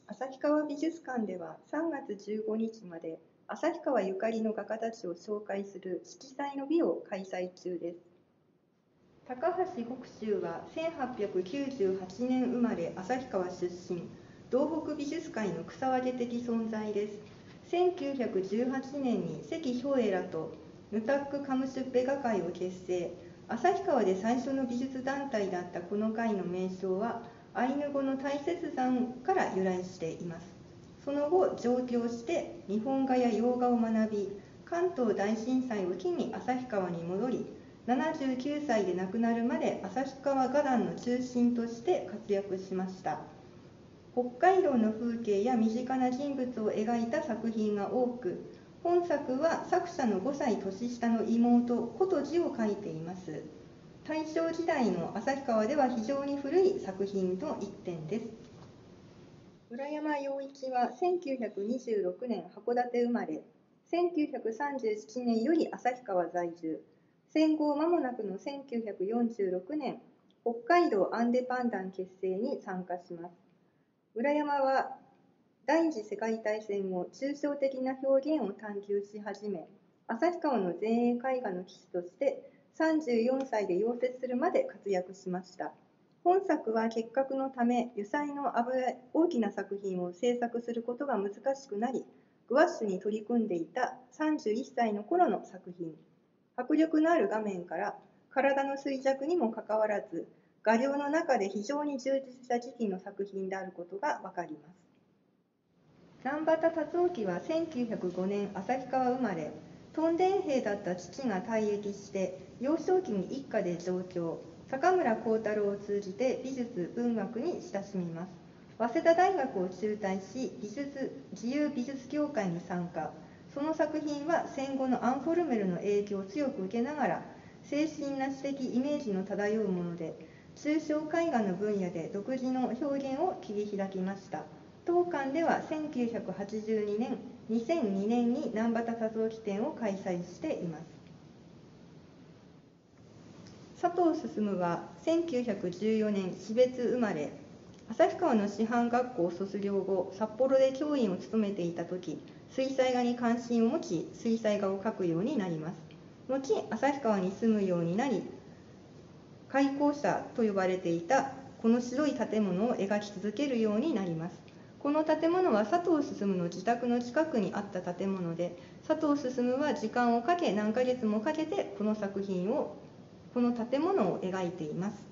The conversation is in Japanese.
旭川美術館では3月15日まで旭川ゆかりの画家たちを紹介する色彩の美を開催中です。高橋北州は1898年生まれ旭川出身、東北美術界の草分け的存在です。1918年に関兵衛らとヌタック・カムシュッペ画会を結成。旭川で最初の美術団体だったこの会の名称はアイヌ語の大雪山から由来しています。その後上京して日本画や洋画を学び、関東大震災を機に旭川に戻り、79歳で亡くなるまで旭川画壇の中心として活躍しました。北海道の風景や身近な人物を描いた作品が多く、本作は作者の5歳年下の妹琴路を描いています。大正時代の旭川では非常に古い作品の一点です。浦山陽一は1926年函館生まれ、1937年より旭川在住。戦後間もなくの1946年、北海道アンデパン団結成に参加します。浦山は第二次世界大戦後、抽象的な表現を探求し始め、旭川の前衛絵画の旗手として34歳で溶接するまで活躍しました。本作は結核のため油彩の大きな作品を制作することが難しくなり、グワッシュに取り組んでいた31歳の頃の作品。迫力のある画面から体の衰弱にもかかわらず、画量の中で非常に充実した時期の作品であることがわかります。南畑達興は1905年旭川生まれ、屯田兵だった父が退役して幼少期に一家で上京。坂村光太郎を通じて美術文学に親しみます。早稲田大学を中退し自由美術協会に参加。その作品は戦後のアンフォルメルの影響を強く受けながら、精神な知的イメージの漂うもので、抽象絵画の分野で独自の表現を切り開きました。当館では1982年、2002年に南畑達興展を開催しています。佐藤進は1914年標津生まれ、旭川の師範学校を卒業後、札幌で教員を務めていた時、水彩画に関心を持ち、水彩画を描くようになります。後、旭川に住むようになり、開校舎と呼ばれていたこの白い建物を描き続けるようになります。この建物は佐藤進の自宅の近くにあった建物で、佐藤進は時間をかけ何ヶ月もかけてこの建物を描いています。